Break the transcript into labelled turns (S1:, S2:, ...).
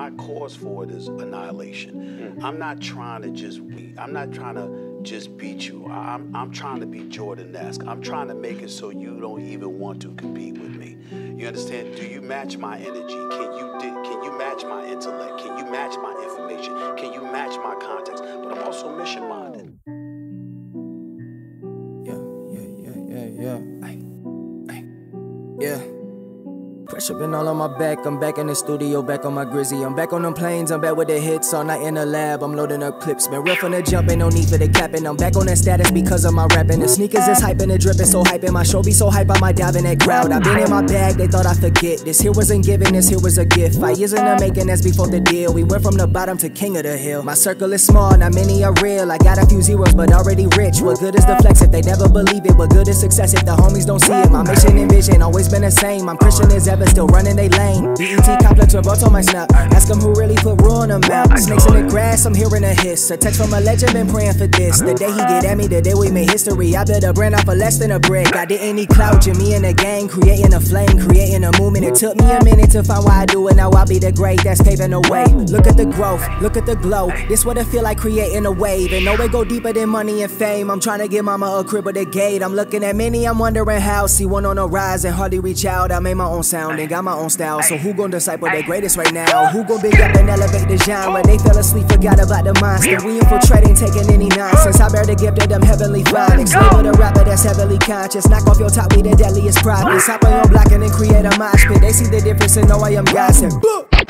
S1: my cause for it is annihilation. I'm not trying to just beat you. I'm trying to be Jordan-esque. I'm trying to make it so you don't even want to compete with me. You understand? Do you match my energy? Can you match my intellect? Can you match my information? Can you match my context? But I'm also mission-minded.
S2: Yeah. Pressure been all on my back, I'm back in the studio, back on my Grizzy. I'm back on them planes, I'm back with the hits, all night in the lab, I'm loading up clips. Been real from the jump, ain't no need for the capping. I'm back on that status because of my rapping. The sneakers is hyping, it dripping, so hyping. My show be so hype, I might dive in that crowd. I've been in my bag, they thought I forget. This here wasn't given, this here was a gift. 5 years in the making, that's before the deal. We went from the bottom to king of the hill. My circle is small, not many are real. I got a few zeros, but already rich. What good is the flex if they never believe it? What good is success if the homies don't see it? My mission and vision always been the same. I'm Christian as ever, still running they lane. BET complex or on my snap. Ask them who really put rule on the map. Snakes in the grass, I'm hearing a hiss. A text from a legend, been praying for this. The day he get at me, the day we made history. I built a brand off of less than a brick. I didn't need clout, me and the gang, creating a flame, creating a movement. It took me a minute to find why I do it. Now I'll be the great that's paving the way. Look at the growth, look at the glow. This what it feel like creating a wave. And no way go deeper than money and fame. I'm trying to give mama a crib with a gate. I'm looking at many, I'm wondering how. See one on the rise and hardly reach out. I made my own sound and got my own style. So who gon' disciple the greatest right now? Who gon' big up and elevate the genre? They fell asleep, forgot about the monster. We infiltrating, taking any nonsense. I bear the gift of them heavenly phonics. Label the rapper that's heavily conscious. Knock off your top, we the deadliest prophets. Hop on your block and then create a mosh pit. They see the difference and know I am gossip.